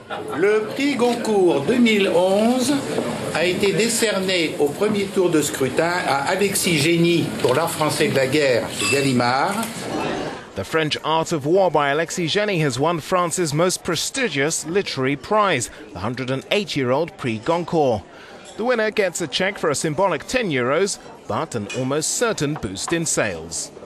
Le prix Goncourt 2011 a été décerné au premier tour de scrutin à Alexis Génie pour l'art français de la guerre chez Gallimard. The French Art of War by Alexis Génie has won France's most prestigious literary prize, the 108-year-old Prix Goncourt. The winner gets a cheque for a symbolic €10, but an almost certain boost in sales.